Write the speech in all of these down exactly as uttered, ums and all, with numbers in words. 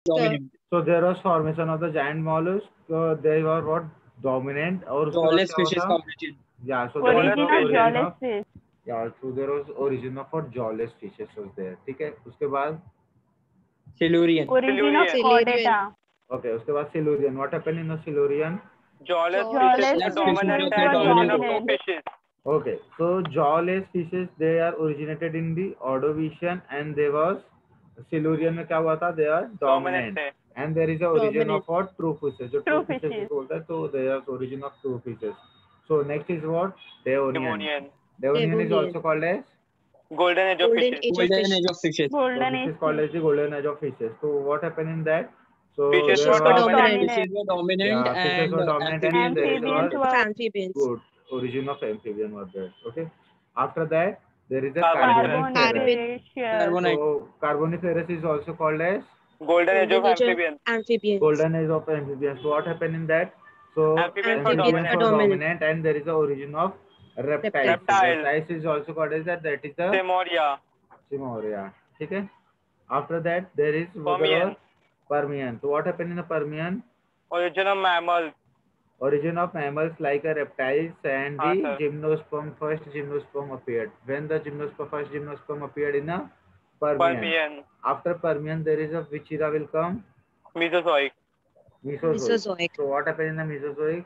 dominant. So there was formation of the giant mollusk. So they were what dominant और उसके बाद Jawless क्या fishes होता? community. Yeah, so there was origin the of origin jawless of fish. yeah, so there was origin of what jawless fishes was there. ठीक है, उसके बाद Silurian. Origin of Silurian. chordata. okay, उसके बाद Silurian. What happened in the Silurian? Jawless Jawless fishes Jawless were fishes dominant fishes were and origin of dominant. two fishes. Okay, so jawless fishes they are originated in the Ordovician and they was Silurian में क्या हुआ था? They are dominant. Dominant थे. And there is a origin Dominant. of what? True fishes. जो True true fishes fishes. जिसको बोलता है, so there is origin of true fishes. So next is what? Devonian. Devonian. Devonian is Devonian. also called as Golden age of Golden fishes. age of Golden fish. age of fishes. so Golden this age is called as the golden age of fishes. So what happened in that? So Fishes there were was dominant. Fishes were dominant yeah, fishes and were uh, dominant and amphibians there is amphibians what? were Amphibians. Good origin of amphibian was there. Okay. After that there is a Carboniferous. carboniferous. carboniferous. carbonite. So carboniferous is also called as Golden age of Golden age of amphibians. amphibians. golden age of amphibians. So what happened in that? So Amphibians were amphibians dominant. were dominant. dominant and there is the origin of reptiles. Reptiles. Reptiles is also called as that. That is the Simoria. Simoria. Okay. After that there is Permian. Permian. So what happened in the Permian? Origin of mammals. Origin of mammals like a reptiles and Ah, the sir. gymnosperm. First gymnosperm appeared. When the gymnosperm first gymnosperm appeared in a Permian. Permian. After Permian there is a which era will come? Mesozoic. Mesozoic. Mesozoic. So what happened in the Mesozoic?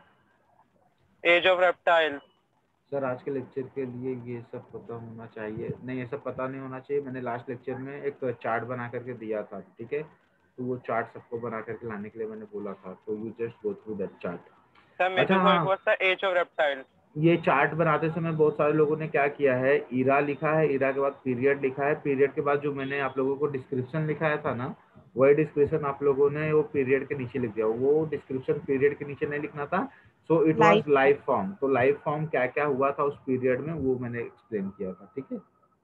Age of reptiles. Sir आज के lecture के लिए ये सब पता होना चाहिए नहीं, ये सब पता नहीं होना चाहिए. मैंने लास्ट लेक्चर में एक चार्ट बना करके दिया था, ठीक है, तो वो चार्ट सबको बना करके लाने के लिए मैंने बोला था, तो you just go through that chart. The Mesozoic was the age of reptiles. ये चार्ट बनाते समय बहुत सारे लोगों ने क्या किया है, इरा लिखा है, इरा के बाद पीरियड लिखा है, पीरियड के बाद जो मैंने आप लोगों को डिस्क्रिप्शन लिखाया था ना, वही डिस्क्रिप्शन आप लोगों ने वो पीरियड के नीचे लिख दिया. वो डिस्क्रिप्शन पीरियड के नीचे नहीं लिखना था. So it was life form. तो लाइफ फॉर्म क्या क्या हुआ था उस पीरियड में वो मैंने एक्सप्लेन किया था, ठीक है.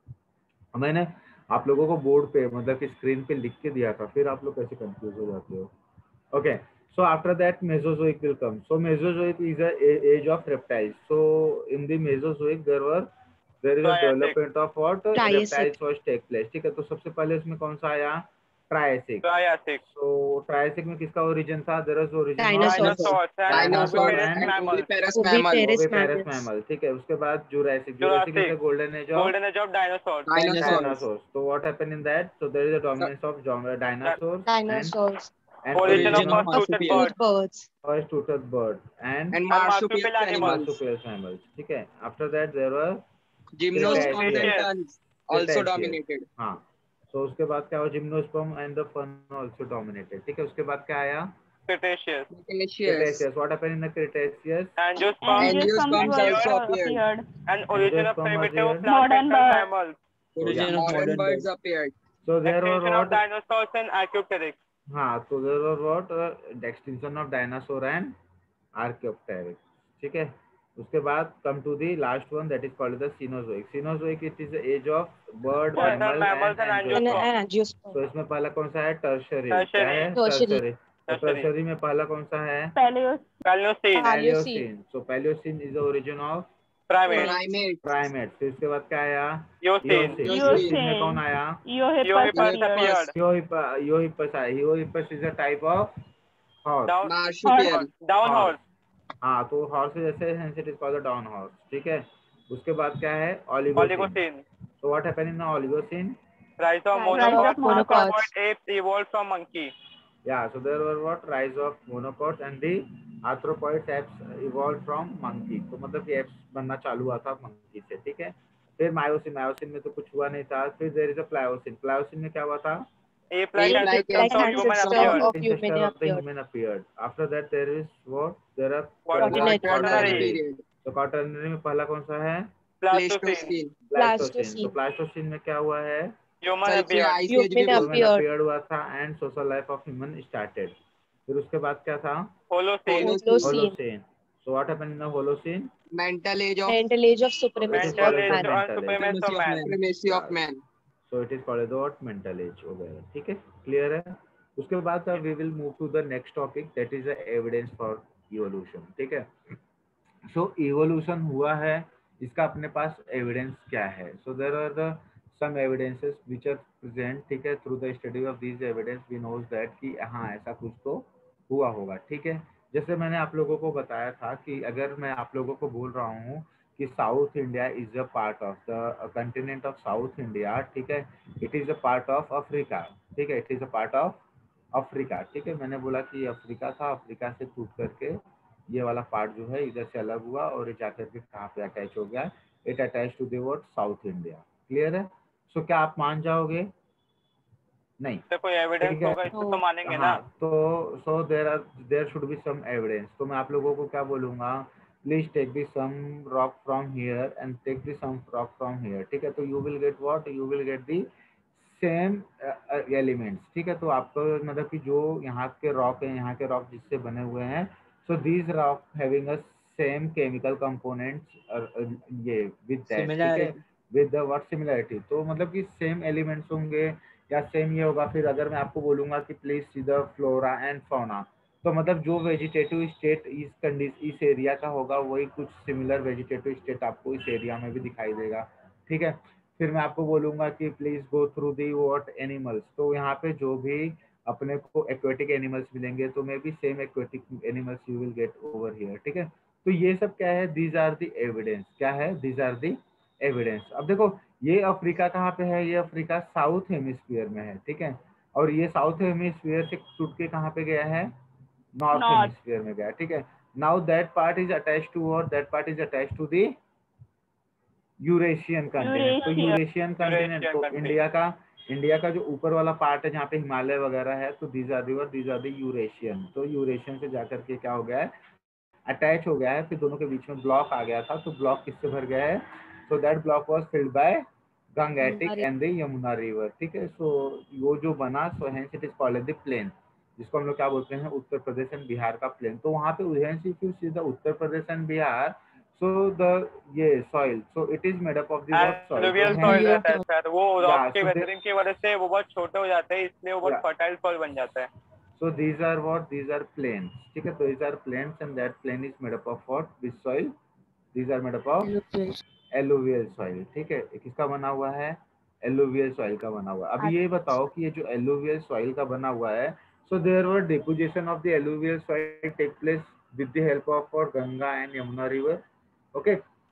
मैंने आप लोगों को बोर्ड पे मतलब कि स्क्रीन पे लिख के दिया था, फिर आप लोग कैसे कंफ्यूज हो जाते हो. Okay. So after that Mesozoic will come. So Mesozoic is a age of reptiles. So in the Mesozoic there were there is a Triassic. development of what Triassic. reptiles was take place. ठीक है, तो सबसे पहले उसमें कौन सा आया? Triassic. Triassic. So Triassic में किसका origin था? There was origin Dinosaurs. of Dinosaurs and Dinosaurs oviparous and mammals. Oviparous Oviparous mammals. oviparous mammals. mammals. ठीक है, उसके बाद Jurassic. Jurassic is the Jurassic. golden age of Golden age of dinosaurs. Dinosaurs. dinosaurs. So what happened in that? So there is a dominance of gen- dinosaurs Dinosaurs. and, and Origin of Origin of first-toothed marsupial. birds. Food birds. first toothed bird and And marsupial marsupial animals. animals. marsupial mammals. ठीक है. After that there were Gymnosperms and Cretaceous. tons also Cretaceous. dominated. हाँ. So उसके बाद क्या हुआ? Gymnosperm and the fern also dominated. ठीक है. उसके बाद क्या आया? Cretaceous. Cretaceous. Cretaceous. What happened in the Cretaceous? Angiosperms Angiosperms Angiosperms also also appeared. appeared. and origin of Angiosperm primitive appeared. plants Modern and birds. mammals. Origin Yeah. of Modern modern birds birds appeared. So there were Extinction of what? dinosaurs and Archaeopteryx. हाँ. So there were what? Uh, the extinction of dinosaur and Archaeopteryx. ठीक है. उसके बाद come to the last one that is called the Cenozoic. Cenozoic it is the age of bird, Birds, mammal mammals and and And, angiosperm. and angiosperm. तो इसमें पहला कौन सा है? टर्शरी. Tertiary. क्या है? Tertiary. तो Tertiary. टर्शरी में पहला कौन सा है? Paleos. Paleocene. Paleocene. So Paleocene is the origin of Primates. Primates. primates. फिर उसके बाद क्या आया? Eocene. Eocene में कौन आया? Eohippus Eohippus appeared. appeared. Eohippus. Eohippus आया. Eohippus is a type of horse. Down, Marsupial. down Horse. horse. हाँ, तो horse जैसे है, it is called the down horse. ठीक है. उसके बाद क्या है? Oligocene. Oligocene. So what happened in the Oligocene? Rise of Rise monocots. of monocots. Arthropoid apes evolved from monkey. Yeah, so there were what? Rise of monocots and the arthropoid apes evolved from monkey. तो मतलब कि apes बनना चालू हुआ था monkey से, ठीक है. फिर मायोसिन, मायोसिन में तो कुछ हुआ नहीं था. फिर there is a Pliocene. Pliocene में क्या हुआ था? Ape-like Ape-like ancestors of human ancestors appeared. of human Ancestor of the appeared. human appeared. After that there is what? There are Quaternary. Quaternary period. तो क्वाटरनरी में पहला कौन सा है? Pleistocene. Pleistocene. प्लास्टोसिन. तो प्लास्टोसिन में क्या हुआ है? Human Ice appeared. Age भी Human बोलते हैं. Human appeared. अपीयर्ड हुआ था and social life of human started. फिर उसके बाद क्या था? Holocene. Holocene. Holocene. So what happened in the Holocene? Mental age of Mental age of supremacy Mental of age man. and supremacy of man. supremacy of man. So it is called what? Mental age हो गया. ठीक है, clear है. उसके बाद we will move to the next topic that is the evidence for evolution. ठीक है. सो evolution हुआ है, इसका अपने पास एविडेंस क्या है? So there are the some evidences which are present, ठीक है, through the study of these evidence we knows that कि हाँ ऐसा कुछ तो हुआ होगा, ठीक है। जैसे मैंने आप लोगों को बताया था कि अगर मैं आप लोगों को बोल रहा हूँ कि south India is a part of the continent of south India, ठीक है, it is a part of Africa, ठीक है, it is a part of Africa, ठीक है। मैंने बोला कि अफ्रीका था, अफ्रीका से टूट करके ये वाला पार्ट जो है इधर से अलग हुआ और जाकर के कहाँ पे अटैच हो गया, it attach to the word south India. Clear है? सो so, क्या आप मान जाओगे? नहीं, तो कोई एविडेंस ठीक है। होगा इसको तो मानेंगे ना। हाँ, तो so there are there should be some evidence. तो मैं आप लोगों को क्या बोलूंगा, please take the some rock from here and take the some rock from here, ठीक है। तो you will get what, you will get the same elements, ठीक है। तो आपको मतलब कि जो यहाँ के रॉक है, यहाँ के रॉक जिससे बने हुए हैं, so these rock having a same chemical components, ये विद दैट, ठीक है, विद द व्हाट सिमिलरिटी। तो मतलब कि सेम एलिमेंट्स होंगे या सेम ये होगा। फिर अगर मैं आपको बोलूंगा कि please see the flora and fauna, तो मतलब जो वेजिटेटिव स्टेट इस कंडीशन इस एरिया का होगा वही कुछ सिमिलर वेजिटेटिव स्टेट आपको इस एरिया में भी दिखाई देगा, ठीक है। फिर मैं आपको बोलूंगा कि please go through the what animals, तो यहाँ पे जो भी अपने को एक्वेटिक एनिमल्स मिलेंगे तो may be same aquatic animals you will get over here, ठीक है। तो ये सब क्या है, दीज आर दी एविडेंस, क्या है, दीज आर दी एविडेंस। अब देखो ये अफ्रीका कहाँ पे है, ये अफ्रीका साउथ हेमिस्फीयर में है, ठीक है, और ये साउथ हेमिस्फीयर से टूट के कहाँ पे गया है, नॉर्थ North. हेमिस्फीयर में गया, ठीक है। Now that part is attached to और that part is attached to the Eurasian continent. तो Eurasia. यूरेशियन कंटिनेंट, यूरेशियन तो कंट्री। इंडिया का इंडिया का जो ऊपर वाला पार्ट है जहाँ पे हिमालय वगैरह है, तो दीज आर दी और दीज आर दी यूरेशियन। तो यूरेशियन से जाकर के क्या हो गया है, अटैच हो गया है, फिर दोनों के बीच में ब्लॉक आ गया था। तो ब्लॉक किससे भर गया है, so that block was filled by Gangetic and the Yamuna river, ठीक है। सो वो जो बना, so hence it is called the plain, जिसको हम लोग क्या बोलते हैं, उत्तर प्रदेश एंड बिहार का प्लेन। तो वहाँ पे hence if you see the Uttar Pradesh and Bihar, so the ये soil, so it is made up of the what soil, alluvial तो सॉइल हेंस रहता है सर, वो रॉक या के सो वेदरिंग की वजह से वो बहुत छोटे हो जाते हैं, इसलिए वो बहुत या फर्टाइल सॉइल बन जाता है। so these are what, these are plains, ठीक है। तो these are plains and that plain is made up of what, this soil, these are made up of alluvial soil, ठीक है। किसका बना हुआ है, एलुवियल सॉइल का बना हुआ है। अभी ये बताओ कि ये जो एलुवियल सॉइल का बना हुआ है, so there were deposition of the alluvial soil take place with the help of और Ganga and Yamuna river, okay.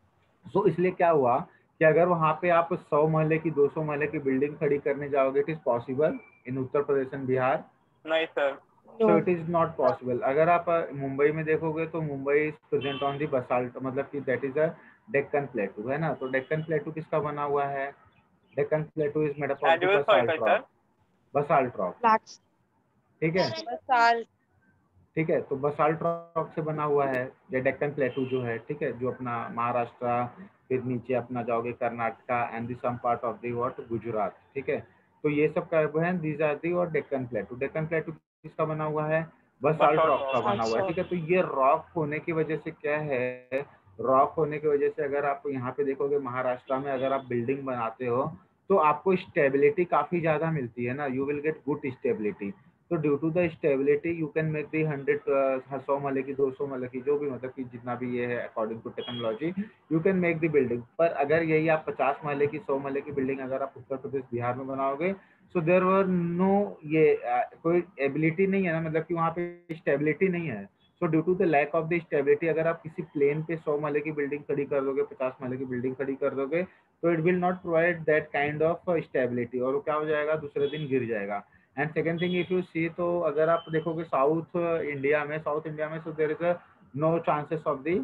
So इसलिए क्या हुआ कि अगर वहां पे आप सौ महले की, दो सौ महले की बिल्डिंग खड़ी करने जाओगे, it is possible in Uttar Pradesh and Bihar, नहीं sir. So No. It is not possible. अगर आप अ, मुंबई में देखोगे तो Mumbai is present on the basalt, मतलब कि that is a Deccan plateau, है ना। तो डेक्कन प्लेटू किसका बना हुआ है, Deccan plateau is made up of the alluvial soil का basalt sir. Rock, basalt rock, Blacks. ठीक है, Basalt. ठीक है। तो बसाल्ट रॉक से बना हुआ है ये डेक्कन प्लेटू जो है, ठीक है, जो अपना महाराष्ट्र, फिर नीचे अपना जाओगे Karnataka and the some part of the what Gujarat, ठीक है। तो ये सब कर्व है, दीज आर दी और डेक्कन प्लेटू। डेक्कन प्लेटू किसका बना हुआ है, बसाल्ट बसॉल्ट रॉक का रॉक। बना हुआ है, ठीक है। तो ये रॉक होने की वजह से क्या है, रॉक होने की वजह से अगर आप यहाँ पे देखोगे महाराष्ट्र में अगर आप बिल्डिंग बनाते हो तो आपको स्टेबिलिटी काफी ज्यादा मिलती है ना, you will get good stability. तो due to the stability you can make the hundred, सौ माले की, दो सौ माले की, जो भी मतलब कि जितना भी ये है according to technology you can make the building. पर अगर यही आप पचास माले की, सौ माले की बिल्डिंग अगर आप उत्तर प्रदेश बिहार में बनाओगे, सो देयर वर नो ये uh, कोई एबिलिटी नहीं है ना, मतलब कि वहाँ पे स्टेबिलिटी नहीं है। So due to the lack of the stability अगर आप किसी प्लेन पे सौ माले की बिल्डिंग खड़ी कर दोगे, पचास माले की बिल्डिंग खड़ी कर दोगे, तो it will not provide that kind of stability, और वो क्या हो जाएगा, दूसरे दिन गिर जाएगा। And second thing if you see, तो अगर आप देखोगे साउथ इंडिया में, साउथ इंडिया में, so there is a no chances of the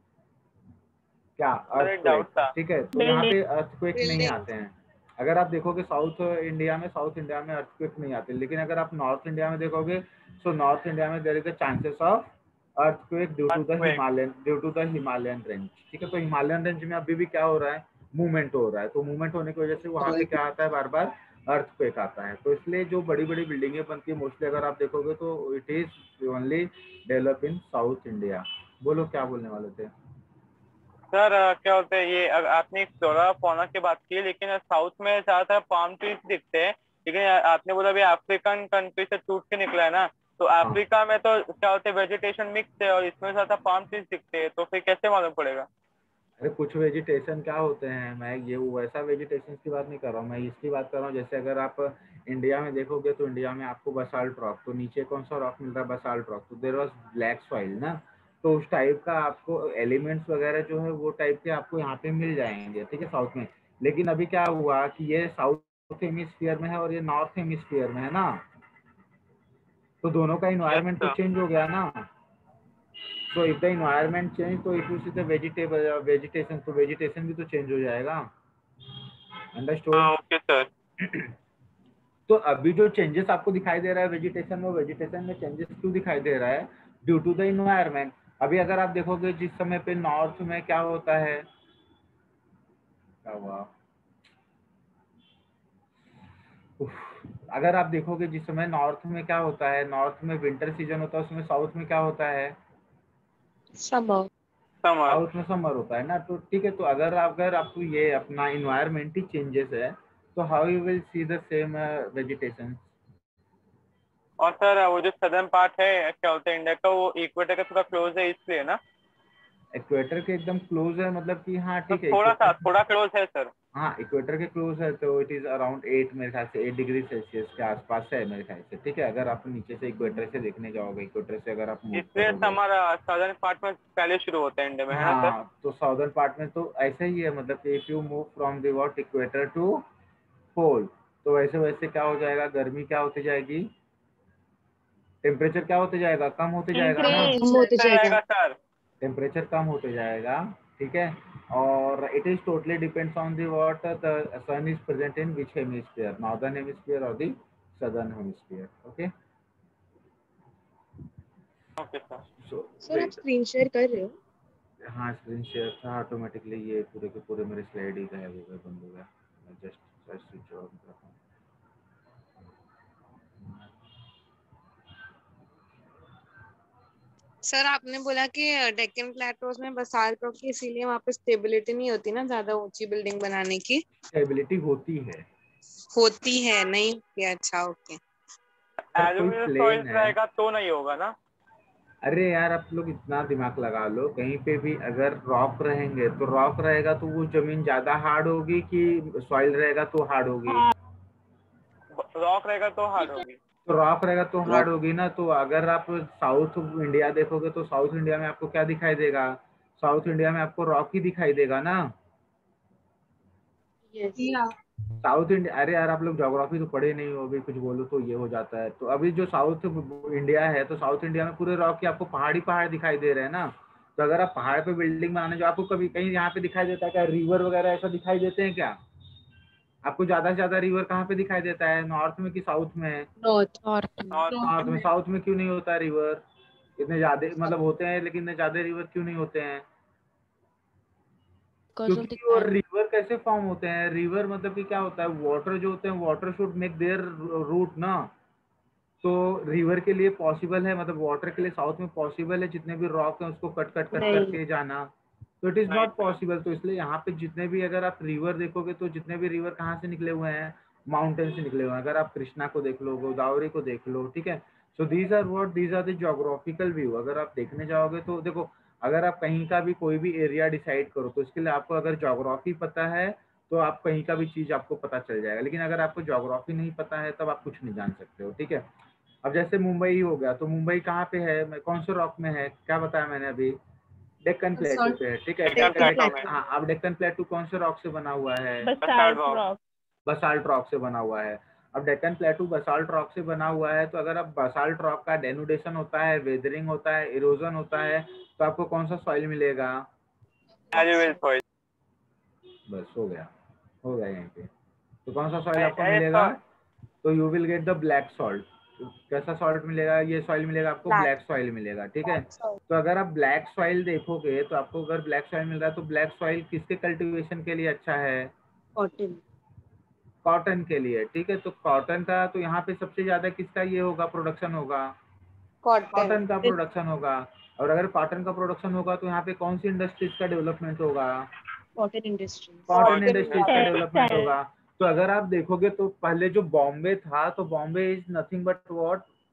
क्या, सर एक डाउट अर्थक्वेक, था। ठीक है। तो यहाँ पे अर्थक्वेक नहीं आते हैं। अगर आप देखोगे साउथ इंडिया में, साउथ इंडिया में अर्थक्वेक नहीं आते, लेकिन अगर आप नॉर्थ इंडिया में देखोगे, सो नॉर्थ इंडिया में there is a chances of earthquake due to the Earthquake। Himalayan due to the Himalayan range, ठीक है। तो हिमालयन रेंज में अभी भी क्या हो रहा है, मूवमेंट हो रहा है। तो मूवमेंट होने की वजह से वहाँ पे क्या आता है, बार बार अर्थक्वेक आता है। तो इसलिए जो बड़ी बड़ी बिल्डिंगें बनती है मोस्टली अगर आप देखोगे तो it is only develop in south India. बोलो क्या बोलने वाले थे। सर अ, क्या बोलते हैं ये, अगर आपने फ्लोरा फौना की बात की, लेकिन साउथ में ज्यादातर पाम ट्रीज दिखते हैं, लेकिन आपने बोला भी अफ्रीकन कंट्री से टूट के निकला है ना, तो अफ्रीका में तो क्या होते हैं वेजिटेशन मिक्स है और इसमें ज्यादा पाम ट्रीज दिखते हैं, तो फिर कैसे मालूम पड़ेगा। अरे कुछ वेजिटेशन क्या होते हैं, मैं ये वैसा वेजिटेशन की बात नहीं कर रहा हूँ, मैं इसकी बात कर रहा हूँ जैसे अगर आप इंडिया में देखोगे तो इंडिया में आपको बसाल्ट रॉक, तो नीचे कौन सा रॉक मिल रहा है, बसाल्ट रॉक, तो देर वॉज ब्लैक सॉइल ना, तो उस टाइप का आपको एलिमेंट्स वगैरह जो है वो टाइप के आपको यहाँ पे मिल जाएंगे, ठीक है, साउथ में। लेकिन अभी क्या हुआ कि ये साउथ हेमिस्फीयर में है और ये नॉर्थ हेमिस्फीयर में है ना, तो दोनों का इन्वायरमेंट तो sir. चेंज हो गया ना। So if the environment change, तो if you see the vegetable uh, vegetation, तो vegetation भी तो change हो जाएगा, understood? हाँ ओके सर। तो अभी जो changes आपको दिखाई दे रहा है vegetation में, vegetation में changes क्यों दिखाई दे रहा है? Due to the environment। अभी अगर आप देखोगे जिस समय पे नॉर्थ में क्या होता है, क्या हुआ, उफ, अगर आप देखोगे जिस समय नॉर्थ में क्या होता है, नॉर्थ में विंटर सीजन होता है, उसमें साउथ में क्या होता है, Summer. समर। साउथ में समर होता है ना, तो ठीक है, तो अगर अगर आपको ये अपना इन्वायरमेंट ही चेंजेस है तो how you will see the same vegetation. और सर वो जो सदर्न पार्ट है क्या बोलते हैं इंडिया का, वो इक्वेटर के थोड़ा क्लोज है इसलिए ना। इक्वेटर के एकदम क्लोज है, मतलब कि हाँ तो ठीक है, थोड़ा सा इक्वेटर, थोड़ा क्लोज है सर। हाँ इक्वेटर के क्लोज है, तो इट इज अराउंड एट, मेरे ख्याल से एट डिग्री सेल्सियस के आसपास है मेरे ख्याल से, ठीक है, अगर आप नीचे से इक्वेटर से देखने जाओगे, इक्वेटर से अगर आप मूव इसलिए करोगे। समर सदर्न पार्ट में पहले शुरू होता है इंडिया में, है ना सर। हाँ तो साउदर्न पार्ट में तो ऐसा ही है, मतलब कि if you move from the what equator to pole, तो वैसे वैसे क्या हो जाएगा, गर्मी क्या होती जाएगी, टेम्परेचर क्या होते जाएगा, कम होते जाएगा ना, कम होते सर जाएगा। रहेगा सर। टेम्परेचर कम होते जाएगा, ठीक है। और it is totally depends on the what the sun is present in which hemisphere, northern hemisphere और the southern hemisphere, okay. Okay sir. So sir आप स्क्रीन शेयर कर रहे हो? हाँ स्क्रीन शेयर था ऑटोमेटिकली, ये पूरे के पूरे मेरे स्लाइड ही गायब हो गए, बंद हो गया, मैं जस्ट स्विच ऑन करता हूँ। सर आपने बोला कि डेक्कन प्लेटोज में बसाल्ट रॉक की, इसीलिए वहाँ पे स्टेबिलिटी नहीं होती ना ज्यादा ऊंची बिल्डिंग बनाने की। स्टेबिलिटी होती है, होती है, नहीं होती है, अच्छा ओके। अगर कोई एल्यूमिनियम सॉइल प्लेन है, रहेगा तो नहीं होगा ना। अरे यार आप लोग इतना दिमाग लगा लो, कहीं पे भी अगर रॉक रहेंगे तो रॉक रहेगा तो वो जमीन ज्यादा हार्ड होगी कि सॉइल रहेगा तो हार्ड होगी, रॉक रहेगा तो हार्ड होगी। तो रॉक रहेगा तो हार्ड होगी ना। तो अगर आप साउथ इंडिया देखोगे तो साउथ इंडिया में आपको क्या दिखाई देगा, साउथ इंडिया में आपको रॉक ही दिखाई देगा ना। Yes. साउथ इंडिया, अरे यार आप लोग ज्योग्राफी तो पढ़े नहीं हो, अभी कुछ बोलो तो ये हो जाता है। तो अभी जो साउथ इंडिया है, तो साउथ इंडिया में पूरे रॉक की आपको पहाड़ी पहाड़ दिखाई दे रहे हैं ना। तो अगर आप पहाड़ पे बिल्डिंग बनाने, जो आपको कभी कहीं यहाँ पे दिखाई देता है क्या, रिवर वगैरह ऐसा दिखाई देते हैं क्या आपको, ज्यादा से ज्यादा रिवर कहाँ पे दिखाई देता है, नॉर्थ में कि साउथ में? North. North. नॉर्थ में। साउथ में क्यों नहीं होता रिवर, इतने ज्यादा मतलब होते हैं लेकिन इतने ज्यादा रिवर क्यों नहीं होते हैं? Because of the क्योंकि वो climate. रिवर कैसे फॉर्म होते हैं, रिवर मतलब कि क्या होता है, वाटर जो होते हैं, water should make their route ना। तो रिवर के लिए पॉसिबल है, मतलब वाटर के लिए साउथ में पॉसिबल है जितने भी रॉक हैं उसको कट कट कट नहीं। करके जाना, तो इट इज नहीं नॉट सर। पॉसिबल। तो इसलिए यहाँ पे जितने भी अगर आप रिवर देखोगे तो जितने भी रिवर कहाँ से निकले हुए हैं, माउंटेन से निकले हुए हैं। अगर आप कृष्णा को देख लो, गोदावरी को देख लो, ठीक है। So these are what, these are the geographical view. अगर आप देखने जाओगे तो देखो, अगर आप कहीं का भी कोई भी एरिया डिसाइड करो तो इसके लिए आपको अगर ज्योग्राफी पता है तो आप कहीं का भी चीज आपको पता चल जाएगा। लेकिन अगर आपको ज्योग्राफी नहीं पता है तब आप कुछ नहीं जान सकते हो, ठीक है। अब जैसे मुंबई ही हो गया, तो मुंबई कहाँ पे है, मैं कौन से रॉक में है, क्या बताया मैंने अभी, डेक्कन प्लेटू पे है, ठीक है। डेक्कन प्लेटू में। हाँ, अब डेक्कन प्लेटू कौन से रॉक से बना हुआ है, बसाल्ट रॉक। बसाल्ट रॉक से बना हुआ है। अब डेक्कन प्लेटू बसाल्ट रॉक से बना हुआ है, तो अगर अब बसाल्ट रॉक का डेनुडेशन होता है, वेदरिंग होता है, इरोजन होता है, तो आपको कौन सा सॉइल मिलेगा, एल्यूमिनियम सॉइल। बस हो गया, हो गया यहीं पे। तो कौन सा सॉइल ए- आपको ए- मिलेगा, सर, तो you will get the black salt. कैसा सॉल्ट मिलेगा, ये सॉइल मिलेगा आपको, Black. ब्लैक सॉइल मिलेगा, ठीक है। Salt. तो अगर आप ब्लैक सॉइल देखोगे तो आपको अगर ब्लैक सॉइल मिल रहा है, तो ब्लैक सॉइल किसके कल्टीवेशन के लिए अच्छा है, Cotton. कॉटन के लिए, ठीक है। तो कॉटन का तो यहाँ पे सबसे ज्यादा किसका ये होगा, प्रोडक्शन होगा, Cotton. कॉटन का प्रोडक्शन होगा। और अगर कॉटन का प्रोडक्शन होगा तो यहाँ पे कौन सी इंडस्ट्रीज का डेवलपमेंट होगा, Cotton industries. Cotton Cotton industries का industry। डेवलपमेंट होगा। तो अगर आप देखोगे तो पहले जो बॉम्बे था, तो Bombay is nothing but what,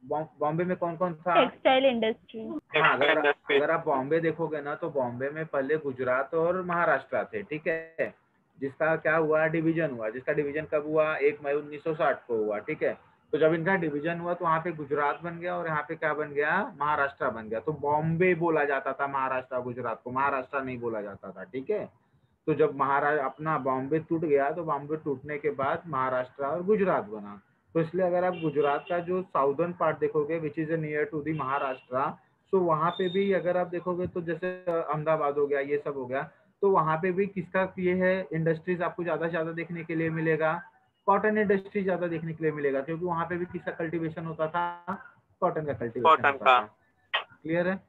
Bombay में कौन कौन था? Textile industry. हाँ, अगर इंडस्ट्री। अगर आप बॉम्बे देखोगे ना तो बॉम्बे में पहले गुजरात और महाराष्ट्र थे, ठीक है, जिसका क्या हुआ, डिवीजन हुआ। जिसका डिवीजन कब हुआ? एक मई उन्नीस सौ साठ को हुआ, ठीक है। तो जब इनका डिवीजन हुआ तो वहाँ पे गुजरात बन गया और यहाँ पे क्या बन गया, महाराष्ट्र बन गया। तो बॉम्बे बोला जाता था महाराष्ट्र गुजरात को, महाराष्ट्र नहीं बोला जाता था, ठीक है। तो जब महाराष्ट्र अपना बॉम्बे टूट गया तो बॉम्बे टूटने के बाद महाराष्ट्र और गुजरात बना। तो इसलिए अगर आप गुजरात का जो साउदर्न पार्ट देखोगे which is near to the Maharashtra, तो वहाँ पे भी अगर आप देखोगे तो जैसे अहमदाबाद हो गया, ये सब हो गया, तो वहाँ पे भी किसका ये है इंडस्ट्रीज आपको ज्यादा से ज्यादा देखने के लिए मिलेगा, कॉटन इंडस्ट्री ज्यादा देखने के लिए मिलेगा, क्योंकि वहाँ पे भी किसका कल्टीवेशन होता था, कॉटन का कल्टीवेशन कॉटन होता का। था। क्लियर है?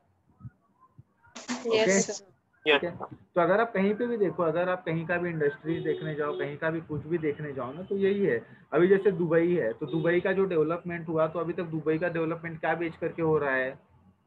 Yes sir. यस। ठीक है। तो अगर आप कहीं पे भी देखो, अगर आप कहीं का भी इंडस्ट्रीज देखने जाओ, कहीं का भी कुछ भी देखने जाओ ना, तो यही है। अभी जैसे दुबई है, तो दुबई का जो डेवलपमेंट हुआ, तो अभी तक दुबई का डेवलपमेंट क्या बेच करके हो रहा है,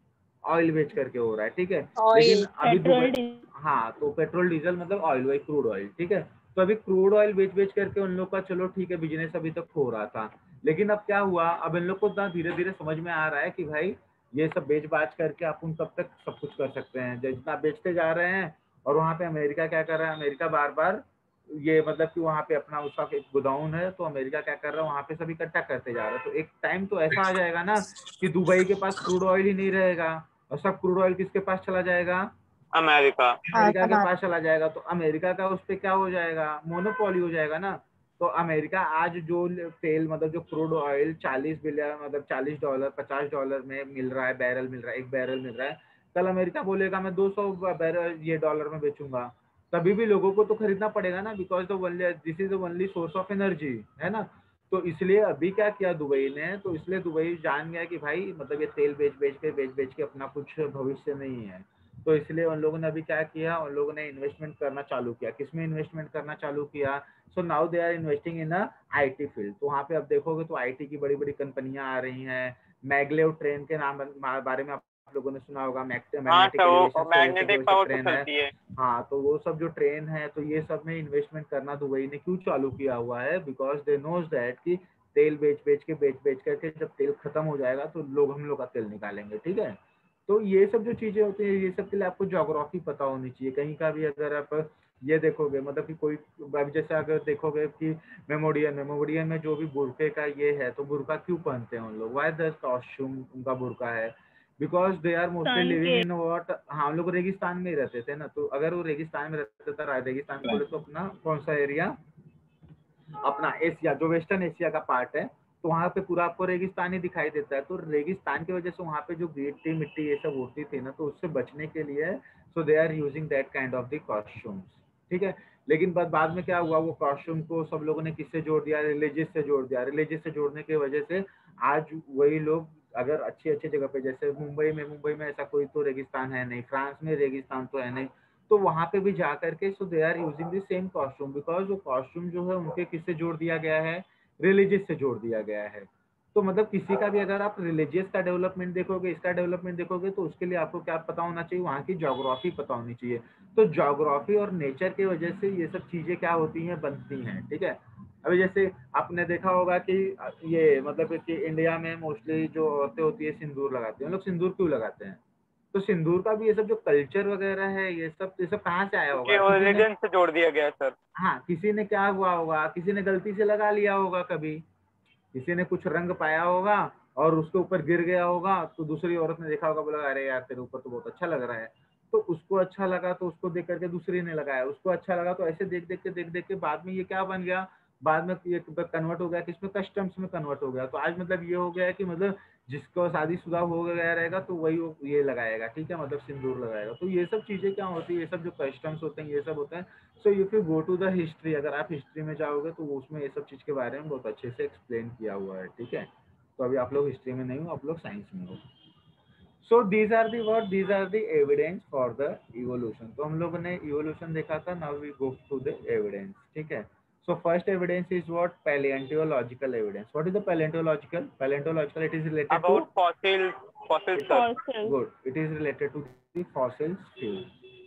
ऑयल बेच करके हो रहा है, ठीक है। लेकिन अभी पेट्रोल दुबई, हाँ, तो पेट्रोल डीजल मतलब ऑयल, वही क्रूड ऑयल, ठीक है। तो अभी क्रूड ऑयल बेच बेच करके उन लोग का चलो ठीक है बिजनेस अभी तक हो रहा था, लेकिन अब क्या हुआ, अब इन लोग को ना धीरे धीरे समझ में आ रहा है कि भाई ये सब बेच बाच करके अपन कब तक सब कुछ कर सकते हैं, जितना बेचते जा रहे हैं। और वहाँ पे अमेरिका क्या कर रहा है, अमेरिका बार बार ये मतलब कि वहाँ पे अपना उसका एक गोडाउन है, तो अमेरिका क्या कर रहा है, वहाँ पे सब इकट्ठा करते जा रहा है। तो एक टाइम तो ऐसा आ जाएगा ना कि दुबई के पास क्रूड ऑयल ही नहीं रहेगा और सब क्रूड ऑयल किसके पास चला जाएगा, अमेरिका। अमेरिका के पास चला जाएगा। तो अमेरिका का उस पर क्या हो जाएगा, मोनोपोली हो जाएगा ना। तो अमेरिका आज जो तेल मतलब जो क्रूड ऑयल चालीस बिलियन मतलब चालीस डॉलर पचास डॉलर में मिल रहा है, बैरल मिल रहा है, एक बैरल मिल रहा है, कल अमेरिका बोलेगा मैं दो सौ बैरल ये डॉलर में बेचूंगा, तभी भी लोगों को तो खरीदना पड़ेगा ना, because the this is the only source of energy, है ना। तो इसलिए अभी क्या किया दुबई ने, तो इसलिए दुबई जान गया कि भाई मतलब ये तेल बेच बेच के बेच बेच के अपना कुछ भविष्य नहीं है। तो इसलिए उन लोगों ने अभी क्या किया, उन लोगों ने इन्वेस्टमेंट करना चालू किया। किसमें इन्वेस्टमेंट करना चालू किया, so now they are investing in a IT field. तो वहाँ पे अब देखोगे तो आईटी की बड़ी बड़ी कंपनियां आ रही हैं। मैगलेव ट्रेन के नाम बारे में आप लोगों ने सुना होगा, मैग्नेटिक मैग्नेटिक पावर से ट्रेन है। चलती है। हाँ, तो वो सब जो ट्रेन है, तो ये सब में इन्वेस्टमेंट करना दुबई ने क्यों चालू किया हुआ है, बिकॉज दे नोज दैट कि तेल बेच बेच के बेच बेच करके जब तेल खत्म हो जाएगा तो लोग हम लोग का तेल निकालेंगे, ठीक है। तो ये सब जो चीजें होती है, ये सब के लिए आपको ज्योग्राफी पता होनी चाहिए। कहीं का भी अगर आप ये देखोगे मतलब कि कोई जैसे अगर देखोगे कि मेमोरियन मेमोरियन में जो भी बुरके का ये है, तो बुरका क्यों पहनते हैं उन लोग, वाई द कॉस्ट्यूम उनका बुरका है, because they are mostly living in what, हाँ, हम लोग रेगिस्तान में ही रहते थे ना। तो अगर वो रेगिस्तान में रहते था, रेगिस्तान बोले तो अपना कौन सा एरिया, अपना एशिया, जो वेस्टर्न एशिया का पार्ट है, तो वहाँ पे पूरा आपको रेगिस्तान ही दिखाई देता है। तो रेगिस्तान की वजह से वहाँ पे जो गिट्टी मिट्टी ये सब होती थी ना, तो उससे बचने के लिए so they are using that kind of the costumes, ठीक है। लेकिन बाद बाद में क्या हुआ, वो कॉस्ट्यूम को सब लोगों ने किससे जोड़ दिया, रिलीजियस से जोड़ दिया। रिलीजियस से जोड़ने की वजह से आज वही लोग अगर अच्छी अच्छी जगह पे, जैसे मुंबई में मुंबई में ऐसा कोई तो रेगिस्तान है नहीं, फ्रांस में रेगिस्तान तो है नहीं, तो वहां पे भी जा करके so they are using the same costume, because वो कॉस्ट्यूम जो है उनके किससे जोड़ दिया गया है, रिलीजियस से जोड़ दिया गया है। तो मतलब किसी का भी अगर आप रिलीजियस का डेवलपमेंट देखोगे, इसका डेवलपमेंट देखोगे, तो उसके लिए आपको क्या पता होना चाहिए, वहाँ की ज्योग्राफी पता होनी चाहिए। तो ज्योग्राफी और नेचर की वजह से ये सब चीजें क्या होती हैं, बनती हैं, ठीक है। अभी जैसे आपने देखा होगा कि ये मतलब कि इंडिया में मोस्टली जो औरतें होती है सिंदूर लगाती हैं, लोग सिंदूर क्यों लगाते हैं, तो सिंदूर का भी ये सब जो कल्चर वगैरह है, ये सब ये सब कहाँ से आया होगा, रिलीजन से जोड़ दिया गया सर। हाँ, किसी ने क्या हुआ होगा, किसी ने गलती से लगा लिया होगा, कभी किसी ने कुछ रंग पाया होगा और उसके ऊपर गिर गया होगा, तो दूसरी औरत ने देखा होगा, बोला अरे यार तेरे ऊपर तो बहुत अच्छा लग रहा है, तो उसको अच्छा लगा, तो उसको देख करके दूसरी ने लगाया, उसको अच्छा लगा, तो ऐसे देख देख के देख देख के बाद में ये क्या बन गया, बाद में ये कन्वर्ट हो गया कि इसमें कस्टम्स में कन्वर्ट हो गया। तो आज मतलब ये हो गया है कि मतलब जिसको शादीशुदा हो गया रहेगा तो वही ये लगाएगा, ठीक है, मतलब सिंदूर लगाएगा। तो ये सब चीजें क्या होती है, ये सब जो कस्टम्स होते हैं, ये सब होते हैं। So if you go to the history, अगर आप हिस्ट्री में जाओगे तो उसमें ये सब चीज के बारे में बहुत अच्छे से एक्सप्लेन किया हुआ है, ठीक है। तो अभी आप लोग हिस्ट्री में नहीं हो, आप लोग साइंस में हो। So these are the what, these are the evidence for the evolution. तो हम लोगों ने इवोल्यूशन देखा था, now we go to the evidence, ठीक है। So first evidence is what, paleontological evidence. What is the paleontological? Paleontological, it is related about to fossils. Fossils. Fossils. Good. It is related to the fossil fuel.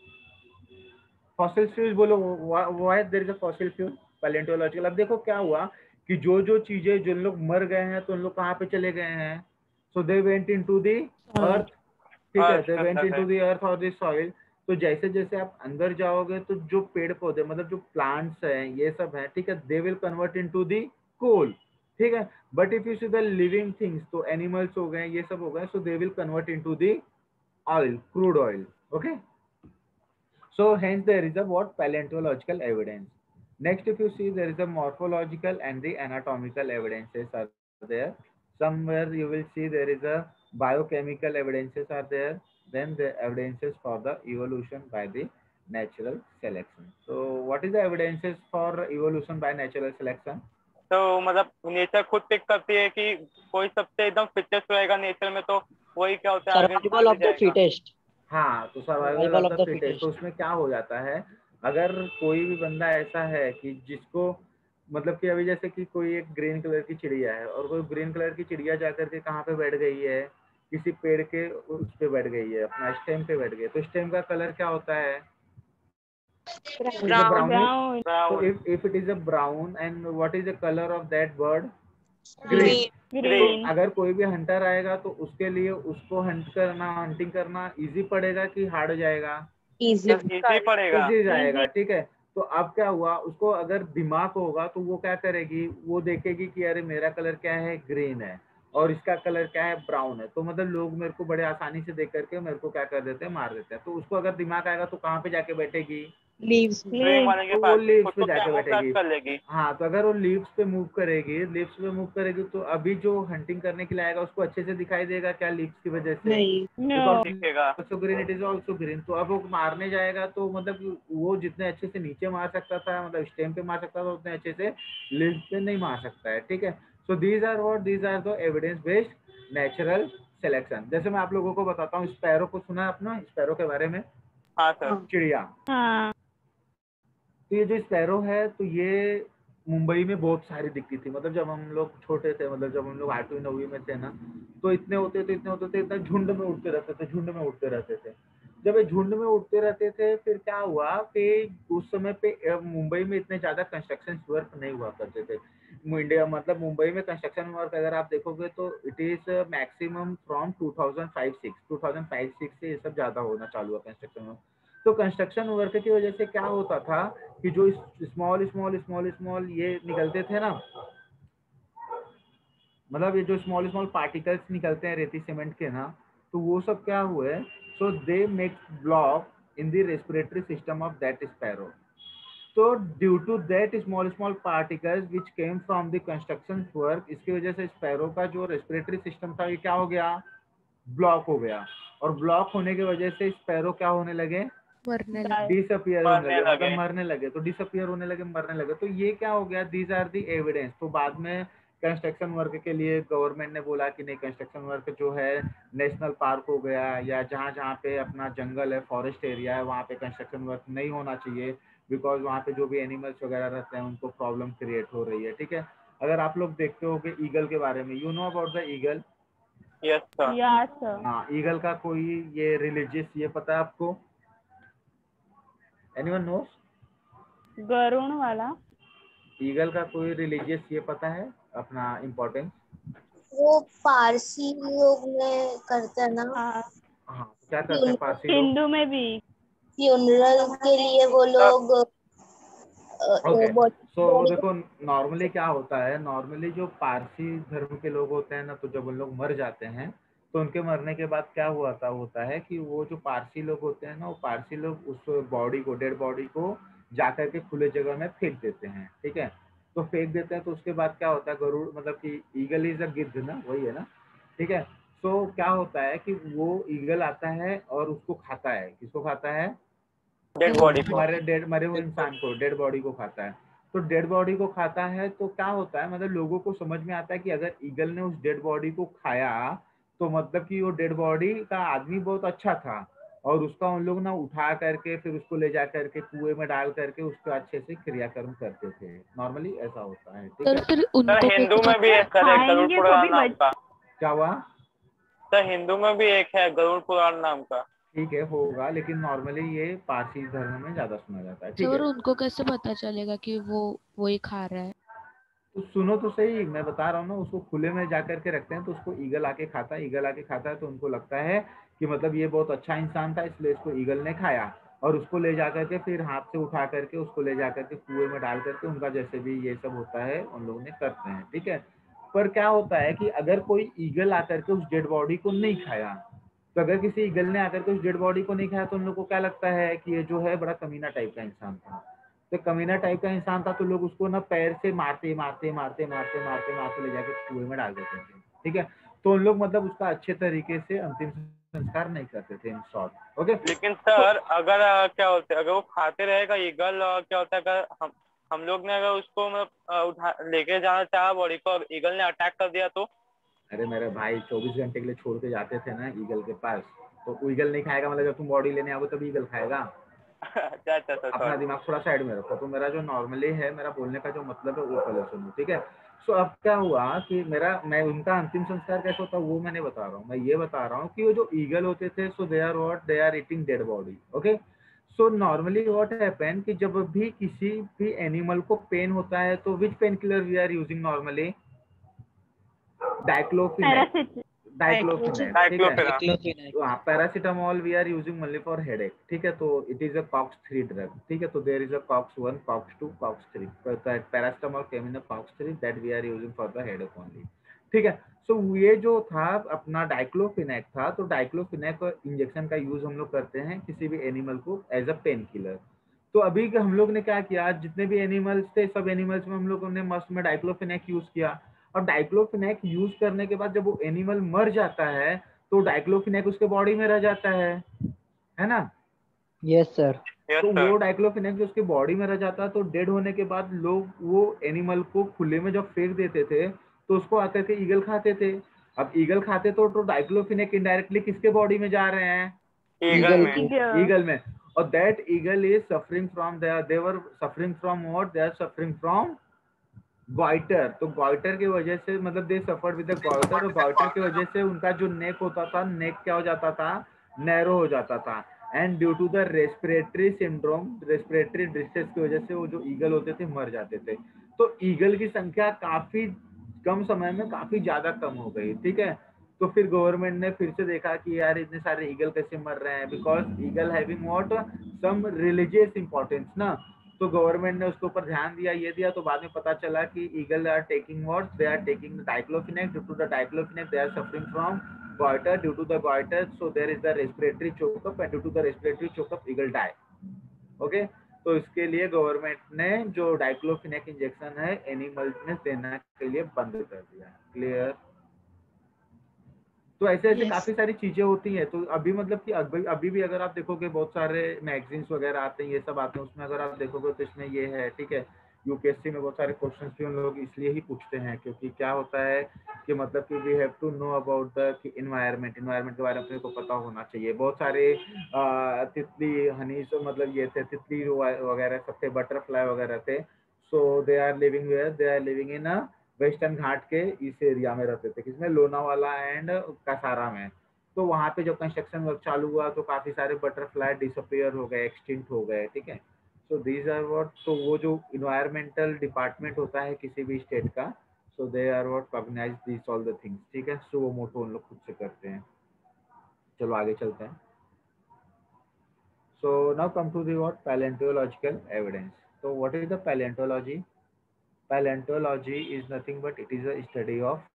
Fossil fuel बोलो, why there is a fossil fuel? Paleontological. अब देखो क्या हुआ कि जो जो चीजें जो लोग मर गए हैं तो उन लोग कहाँ पे चले गए हैं, so they went into the earth, ठीक है, they went into the earth और द सॉइल। तो जैसे जैसे आप अंदर जाओगे तो जो पेड़ पौधे मतलब जो प्लांट्स हैं ये सब हैं, ठीक है, they will convert into the coal, ठीक है। But if you see the living things, तो एनिमल्स हो गए, ये सब हो गए, so they will convert into the oil, crude oil, okay. So hence there is a what paleontological evidence. Next, if you see, there is a morphological and the anatomical evidences are there. Somewhere you will see there is a biochemical evidences are there. Then the evidences for the evolution by the natural selection. So what is the evidences for evolution by natural selection? तो मतलब nature खुद pick करती है कि कोई सबसे एकदम fittest रहेगा नेचर में, तो वही क्या होता है, सर्वाइवल ऑफ द फिटेस्ट। हाँ, तो सर्वाइवल ऑफ द फिटेस्ट। तो उसमें क्या हो जाता है, अगर कोई भी बंदा ऐसा है कि जिसको मतलब कि अभी जैसे कि कोई एक ग्रीन कलर की चिड़िया है और कोई ग्रीन कलर की चिड़िया जाकर के कहाँ पे बैठ गई है, किसी पेड़ के उस पे बैठ गई है, अपना स्टेम पे बैठ गई, तो स्टेम का कलर क्या होता है, brown. So if if it is a brown and what is the color of that bird? Green. Green. तो अगर कोई भी हंटर आएगा तो उसके लिए उसको हंट करना, हंटिंग करना इजी पड़ेगा कि हार्ड जाएगा? इजी इजी पड़ेगा। इजी जाएगा, ठीक है। तो अब क्या हुआ, उसको अगर दिमाग होगा तो वो क्या करेगी, वो देखेगी कि अरे मेरा कलर क्या है, ग्रीन है, और इसका कलर क्या है, ब्राउन है। तो मतलब लोग मेरे को बड़े आसानी से देख करके मेरे को क्या कर देते हैं, मार देते हैं। तो उसको अगर दिमाग आएगा तो कहाँ पे जाके बैठेगी, लीव्स मारने के तो बाद वो लीव्स खुद पे को जाके camouflage बैठेगी। कर लेगी। हाँ, तो अगर वो लीव्स पे मूव करेगी, लीव्स पे मूव करेगी तो अभी जो हंटिंग करने के लिए आएगा उसको अच्छे से दिखाई देगा क्या, लीव्स की वजह से? नहीं, दिखेगा। Also green, it is also green. तो अब वो मारने जाएगा तो मतलब वो जितने अच्छे से नीचे मार सकता था, मतलब स्टेम पे मार सकता था, उतने अच्छे से लीव्स पे नहीं मार सकता है, ठीक है। So these are what, these are the evidence based natural selection. जैसे मैं आप लोगों को बताता हूँ, स्पैरो को सुना है अपना, स्पैरो के बारे में? हाँ सर। चिड़िया। हाँ। तो ये जो स्पैरो है तो ये मुंबई में बहुत सारी दिखती थी, मतलब जब हम लोग छोटे थे, मतलब जब हम लोग आठवीं नौवीं में थे ना, तो इतने होते थे, इतने होते थे, इतना झुंड में उड़ते रहते थे, झुंड में उड़ते रहते थे। जब ये झुंड में उड़ते रहते थे फिर क्या हुआ कि उस समय पे अ, मुंबई में इतने ज्यादा कंस्ट्रक्शन वर्क नहीं हुआ करते थे। इंडिया मतलब मुंबई में कंस्ट्रक्शन वर्क अगर आप देखोगे तो it is maximum from two thousand five six two thousand five six से ये सब ज्यादा होना चालू हुआ कंस्ट्रक्शन वर्क। तो कंस्ट्रक्शन वर्क की वजह से क्या होता था कि जो स्मॉल स्मॉल स्मॉल स्मॉल ये निकलते थे ना, मतलब ये जो स्मॉल स्मॉल पार्टिकल्स निकलते हैं रेती सीमेंट के ना, तो वो सब क्या हुए, so they make block in the respiratory system of that sparrow. तो due to that small small particles which came from the construction work, इसकी वजह से स्पैरो का जो रेस्पिरेटरी सिस्टम था ये क्या हो गया, ब्लॉक हो गया। और ब्लॉक होने की वजह से स्पैरो क्या होने लगे, मरने लगे। डिसअपियर होने मरने लगे, लगे। मतलब मरने लगे। तो डिसअपियर होने लगे, मरने लगे। तो ये क्या हो गया, दीज आर दी एविडेंस। तो बाद में कंस्ट्रक्शन वर्क के लिए गवर्नमेंट ने बोला कि नहीं, कंस्ट्रक्शन वर्क जो है नेशनल पार्क हो गया या जहाँ जहाँ पे अपना जंगल है, फॉरेस्ट एरिया है, वहाँ पे कंस्ट्रक्शन वर्क नहीं होना चाहिए, बिकॉज वहाँ पे जो भी एनिमल्स वगैरह रहते हैं उनको प्रॉब्लम क्रिएट हो रही है, ठीक है। अगर आप लोग देखते हो कि ईगल के बारे में, you know about the eagle? Yes sir. Yes sir. हाँ, ईगल का कोई ये रिलीजियस ये पता है आपको? Anyone nose? गरुड़ वाला। ईगल का कोई रिलीजियस ये पता है अपना इम्पोर्टेंस? वो पारसी लोग में करते हैं ना, हाँ, हाँ, तो क्या करते हैं पारसी लोग? हिंदू में भी। फ्यूनरल के लिए वो लोग ओके, सो देखो नॉर्मली क्या होता है, नॉर्मली जो पारसी धर्म के लोग होते हैं ना, तो जब उन लोग मर जाते हैं तो उनके मरने के बाद क्या हुआ था होता है कि वो जो पारसी लोग होते हैं ना, वो पारसी लोग उस बॉडी को, डेड बॉडी को जाकर के खुले जगह में फेंक देते हैं, ठीक है। तो फेंक देते हैं तो उसके बाद क्या होता है, गरुड़ मतलब कि ईगल इज अ गिद्ध ना, वही है ना, ठीक है। तो क्या होता है कि वो ईगल आता है और उसको खाता है। किसको खाता है? डेड बॉडी को। मरे डेड मरे हुए इंसान को, डेड बॉडी को खाता है। तो डेड बॉडी को खाता है तो क्या होता है, मतलब लोगों को समझ में आता है कि अगर ईगल ने उस डेड बॉडी को खाया तो मतलब कि वो डेड बॉडी का आदमी बहुत अच्छा था, और उसका उन लोग ना उठा करके फिर उसको ले जा करके कुएं में डाल करके उसको अच्छे से क्रियाकर्म करते थे। नॉर्मली ऐसा होता है, ठीक है। फिर सर उनको हिंदू में भी एक सर एक गरुड़ पुराण नाम का। क्या हुआ? सर हिंदू में भी एक है गरुड़ पुराण नाम का। ठीक है, होगा, लेकिन नॉर्मली ये पारसी धर्म में ज्यादा सुना जाता है, ठीक और है। उनको कैसे पता चलेगा कि वो वही खा रहा है? तो सुनो तो सही, मैं बता रहा हूँ ना, उसको खुले में जाकर के रखते हैं तो उसको ईगल आके खाता है, ईगल आके खाता है तो उनको लगता है कि मतलब ये बहुत अच्छा इंसान था इसलिए इसको ईगल ने खाया, और उसको ले जाकर के फिर हाथ से उठा करके उसको ले जाकर के कुएं में डाल करके उनका जैसे भी ये सब होता है उन लोगों ने करते हैं, ठीक है। पर क्या होता है कि अगर कोई ईगल आकर के उस डेड बॉडी को नहीं खाया, तो अगर किसी ईगल ने आकर के उस डेड बॉडी को नहीं खाया तो उन लोगों को क्या लगता है कि ये जो है बड़ा कमीना टाइप का इंसान था। तो कमीना टाइप का इंसान था तो लोग उसको ना पैर से मारते मारते मारते मारते मारते मारते ले जाके कुएं में डाल देते थे, ठीक है। तो उन लोग मतलब उसका अच्छे तरीके से अंतिम संस्कार नहीं करते थे, इन शॉर्ट। ओके, लेकिन सर अगर अ, क्या होता है, अगर वो खाते रहेगा ईगल, क्या होता है अगर हम हम लोग ने अगर उसको मतलब उठा लेके जाना चाहा बॉडी को और ईगल ने अटैक कर दिया तो? अरे मेरे भाई चौबीस घंटे के लिए छोड़ के जाते थे ना ईगल के पास, तो ईगल नहीं खाएगा, मतलब जब तुम बॉडी लेने आओगे तभी ईगल खाएगा। अच्छा अच्छा सर, अपना दिमाग थोड़ा साइड में रखो। तो मेरा जो नॉर्मली है, मेरा बोलने का जो मतलब है वो पहले सुनो, ठीक है। सो अब क्या हुआ कि मेरा मैं उनका अंतिम संस्कार कैसे होता है वो मैं नहीं बता रहा हूँ, मैं ये बता रहा हूँ कि वो जो ईगल होते थे, so they are what, they are eating dead body. Okay, so normally what happen कि जब भी किसी भी एनिमल को पेन होता है तो which pain killer we are using normally? Diclofenac, diclofenac, ठीक है। Diclofenac. तो हाँ, paracetamol we are using only for headache, ठीक है। तो it is a COX three drug, ठीक है। तो there is a COX one, COX two, COX three. Paracetamol came in COX three, that we are using for the headache only, ठीक है। So so, ये जो था अपना डाइक्लोफिनेक था, तो डाइक्लोफिनेक इंजेक्शन का यूज हम लोग करते हैं किसी भी एनिमल को एज अ पेन किलर। तो अभी हम लोग ने क्या किया, जितने भी एनिमल्स थे सब एनिमल्स में हम लोगों ने मस्त में डाइक्लोफिनेक यूज किया, और डाइक्लोफिनेक यूज करने के बाद जब वो एनिमल मर जाता है तो डाइक्लोफिनेक उसके बॉडी में रह जाता है, है ना। Yes, sir. यस तो सर। वो डाइक्लोफिनेक जो उसके बॉडी में रह जाता है, तो डेड होने के बाद लोग वो एनिमल को खुले में जब फेंक देते थे तो उसको आकर के ईगल खाते थे। अब ईगल खाते तो, तो डाइक्लोफिनेक इनडायरेक्टली किसके बॉडी में जा रहे हैं? ईगल में। ईगल में। और that eagle is suffering from, they were suffering from what, they are suffering from goiter. तो गॉइटर की वजह से मतलब they suffered with the goiter, और गॉइटर की वजह से उनका जो नेक होता था, नेक क्या हो जाता था, नैरो हो जाता था। And due to the respiratory syndrome, respiratory distress की वजह से वो जो ईगल होते थे मर जाते थे। तो ईगल की संख्या काफी कम समय में काफी ज्यादा कम हो गई, ठीक है। तो फिर गवर्नमेंट ने फिर से देखा कि यार इतने सारे ईगल कैसे मर रहे हैं, because eagle having what, some religious importance ना। तो गवर्नमेंट ने उसके ऊपर ध्यान दिया, ये दिया, तो बाद में पता चला कि eagle are taking what, they are taking diclofenac, due to the diclofenac they are suffering from goiter, due to the goiter so there is the respiratory choke-up and due to the respiratory choke-up eagle die. Okay, तो इसके लिए government ने जो diclofenac injection है animals में देना के लिए बंद कर दिया। क्लियर? तो ऐसे ऐसे Yes. काफी सारी चीजें होती हैं। तो अभी मतलब कि अभी अभी भी अगर आप देखोगे बहुत सारे मैगजीन्स वगैरह आते हैं, ये सब आते हैं, उसमें अगर आप देखोगे तो इसमें ये है, ठीक है। यूपीएससी में बहुत सारे क्वेश्चंस भी उन लोग इसलिए ही पूछते हैं क्योंकि क्या होता है कि मतलब कि we have to know about the environment, environment के बारे में अपने को पता होना चाहिए। बहुत सारे आ, तितली, हनी, तो मतलब ये थे तितली वगैरह सब थे, बटरफ्लाई वगैरह थे। So they are living where, they are living in a Western Ghat के इस एरिया में रहते थे, किसमें, लोनावाला एंड कसारा में। तो वहाँ पे जब कंस्ट्रक्शन वर्क चालू हुआ तो काफी सारे बटरफ्लाई डिसअपियर हो गए, एक्सटिंक्ट हो गए, ठीक है। सो दीज आर व्हाट, तो वो जो इन्वायरमेंटल डिपार्टमेंट होता है किसी भी स्टेट का, so they are what cognize this all the things, ठीक है। सो वो मोटो उन लोग खुद से करते हैं। चलो आगे चलते हैं। So now come to the what paleontological evidence. तो what is the paleontology? Paleontology is nothing but it is a study of